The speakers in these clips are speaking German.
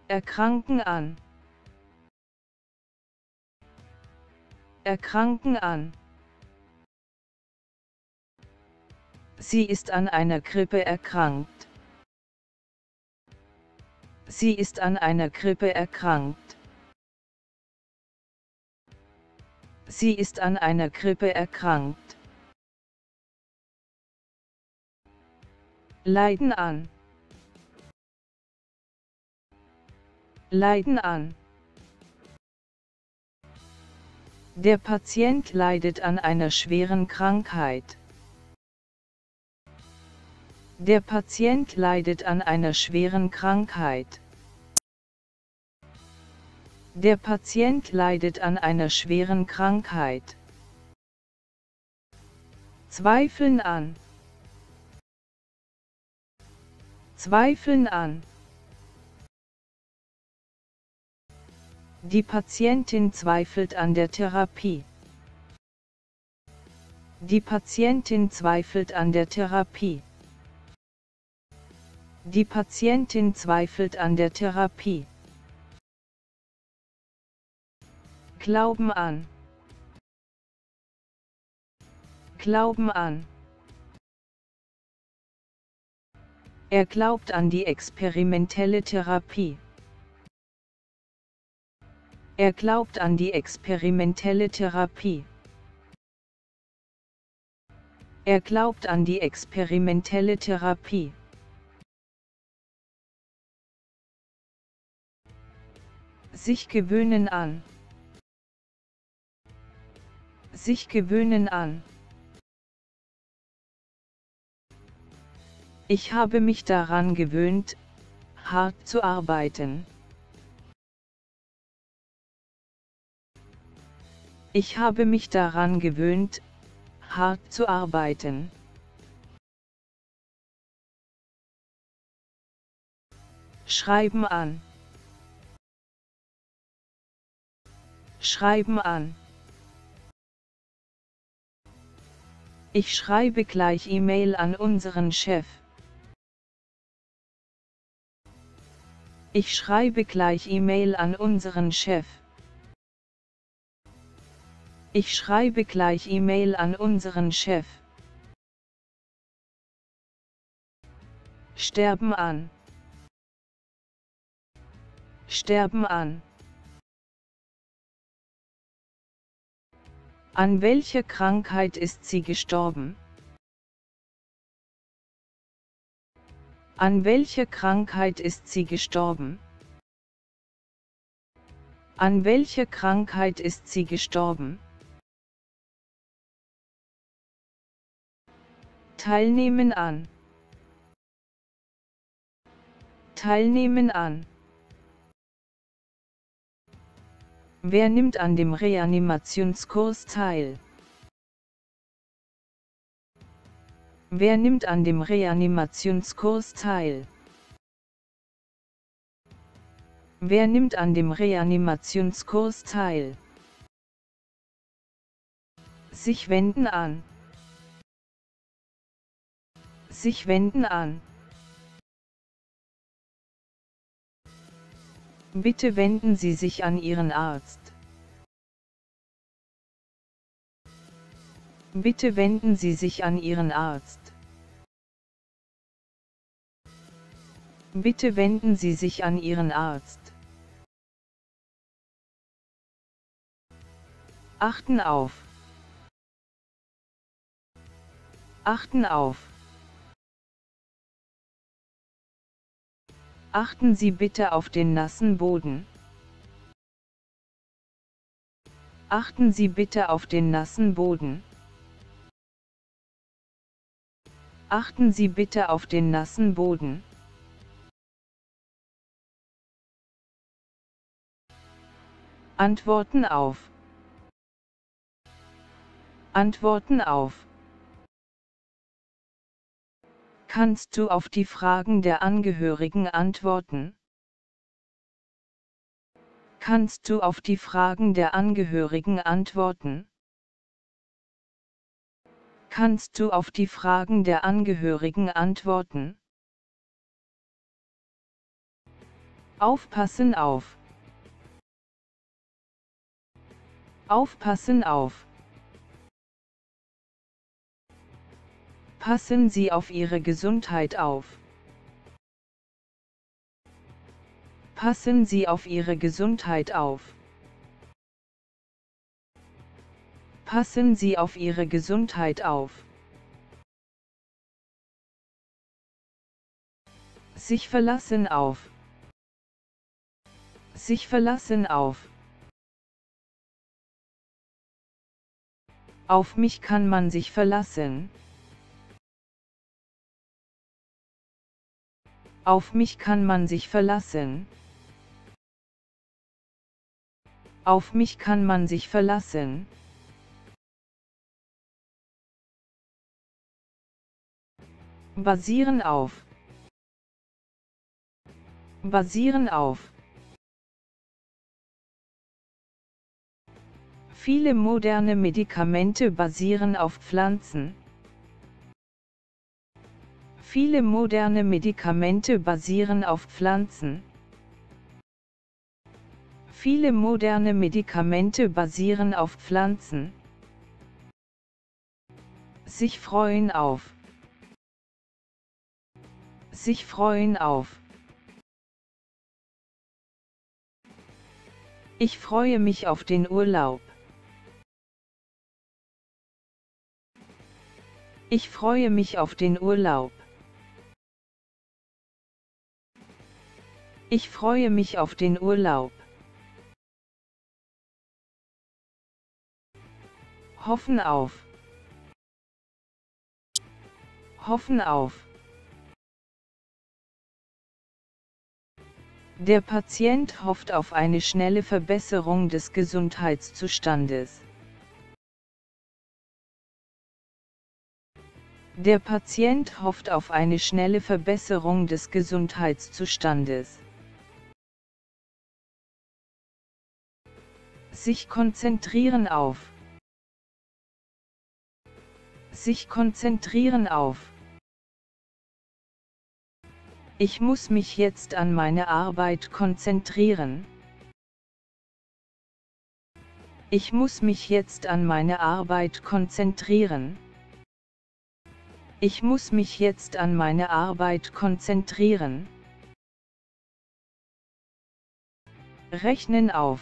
Erkranken an. Erkranken an. Sie ist an einer Grippe erkrankt. Sie ist an einer Grippe erkrankt. Sie ist an einer Grippe erkrankt. Leiden an. Leiden an. Der Patient leidet an einer schweren Krankheit. Der Patient leidet an einer schweren Krankheit. Der Patient leidet an einer schweren Krankheit. Zweifeln an. Zweifeln an. Die Patientin zweifelt an der Therapie. Die Patientin zweifelt an der Therapie. Die Patientin zweifelt an der Therapie. Glauben an. Glauben an. Er glaubt an die experimentelle Therapie. Er glaubt an die experimentelle Therapie. Er glaubt an die experimentelle Therapie. Sich gewöhnen an. Sich gewöhnen an. Ich habe mich daran gewöhnt, hart zu arbeiten. Ich habe mich daran gewöhnt, hart zu arbeiten. Schreiben an. Schreiben an. Ich schreibe gleich E-Mail an unseren Chef. Ich schreibe gleich E-Mail an unseren Chef. Ich schreibe gleich E-Mail an unseren Chef. Sterben an. Sterben an. An welcher Krankheit ist sie gestorben? An welcher Krankheit ist sie gestorben? An welcher Krankheit ist sie gestorben? Teilnehmen an. Teilnehmen an. Wer nimmt an dem Reanimationskurs teil? Wer nimmt an dem Reanimationskurs teil? Wer nimmt an dem Reanimationskurs teil? Sich wenden an. Sich wenden an. Bitte wenden Sie sich an Ihren Arzt. Bitte wenden Sie sich an Ihren Arzt. Bitte wenden Sie sich an Ihren Arzt. Achten auf. Achten auf. Achten Sie bitte auf den nassen Boden. Achten Sie bitte auf den nassen Boden. Achten Sie bitte auf den nassen Boden. Antworten auf. Antworten auf. Kannst du auf die Fragen der Angehörigen antworten? Kannst du auf die Fragen der Angehörigen antworten? Kannst du auf die Fragen der Angehörigen antworten? Aufpassen auf. Aufpassen auf. Passen Sie auf Ihre Gesundheit auf. Passen Sie auf Ihre Gesundheit auf. Passen Sie auf Ihre Gesundheit auf. Sich verlassen auf. Sich verlassen auf. Auf mich kann man sich verlassen. Auf mich kann man sich verlassen. Auf mich kann man sich verlassen. Basieren auf. Basieren auf. Viele moderne Medikamente basieren auf Pflanzen. Viele moderne Medikamente basieren auf Pflanzen. Viele moderne Medikamente basieren auf Pflanzen. Sich freuen auf. Sich freuen auf. Ich freue mich auf den Urlaub. Ich freue mich auf den Urlaub. Ich freue mich auf den Urlaub. Hoffen auf. Hoffen auf. Der Patient hofft auf eine schnelle Verbesserung des Gesundheitszustandes. Der Patient hofft auf eine schnelle Verbesserung des Gesundheitszustandes. Sich konzentrieren auf. Sich konzentrieren auf. Ich muss mich jetzt an meine Arbeit konzentrieren. Ich muss mich jetzt an meine Arbeit konzentrieren. Ich muss mich jetzt an meine Arbeit konzentrieren. Rechnen auf.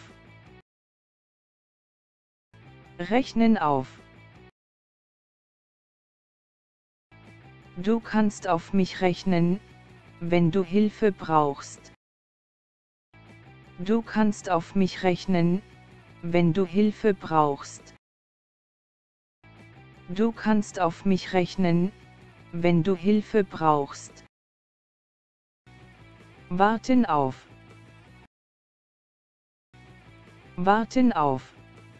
Rechnen auf. Du kannst auf mich rechnen, wenn du Hilfe brauchst. Du kannst auf mich rechnen, wenn du Hilfe brauchst. Du kannst auf mich rechnen, wenn du Hilfe brauchst. Warten auf. Warten auf.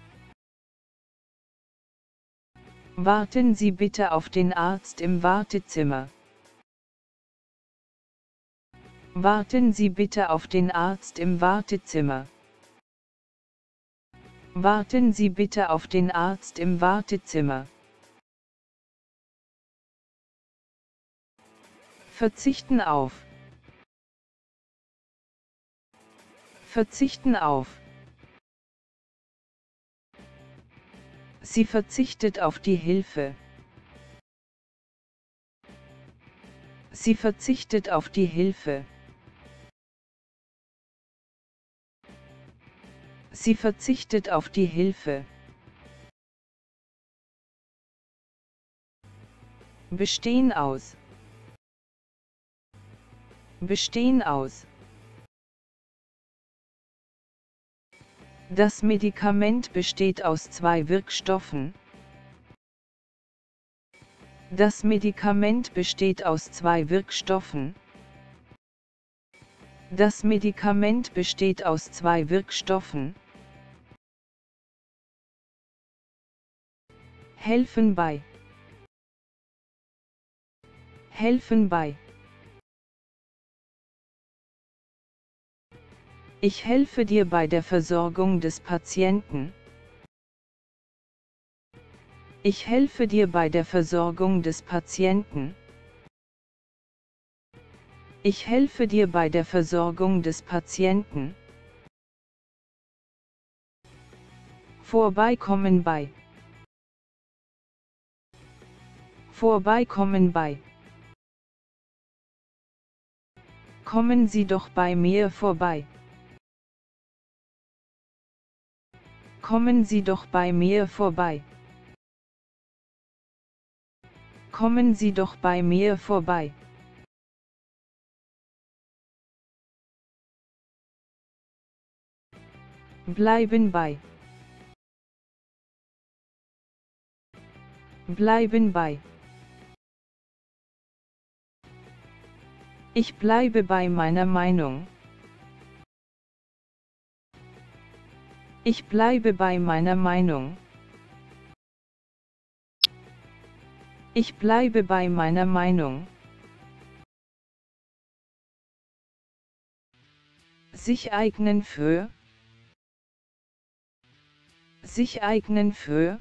Warten Sie bitte auf den Arzt im Wartezimmer. Warten Sie bitte auf den Arzt im Wartezimmer. Warten Sie bitte auf den Arzt im Wartezimmer. Verzichten auf. Verzichten auf. Sie verzichtet auf die Hilfe. Sie verzichtet auf die Hilfe. Sie verzichtet auf die Hilfe. Bestehen aus. Bestehen aus. Das Medikament besteht aus 2 Wirkstoffen. Das Medikament besteht aus 2 Wirkstoffen. Das Medikament besteht aus 2 Wirkstoffen. Helfen bei. Helfen bei. Ich helfe dir bei der Versorgung des Patienten. Ich helfe dir bei der Versorgung des Patienten. Ich helfe dir bei der Versorgung des Patienten. Vorbeikommen bei. Vorbeikommen bei. Kommen Sie doch bei mir vorbei. Kommen Sie doch bei mir vorbei. Kommen Sie doch bei mir vorbei. Bleiben bei. Bleiben bei. Ich bleibe bei meiner Meinung. Ich bleibe bei meiner Meinung. Ich bleibe bei meiner Meinung. Sich eignen für. Sich eignen für.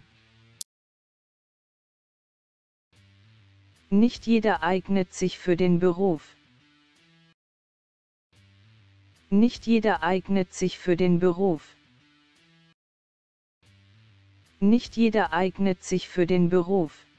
Nicht jeder eignet sich für den Beruf. Nicht jeder eignet sich für den Beruf. Nicht jeder eignet sich für den Beruf.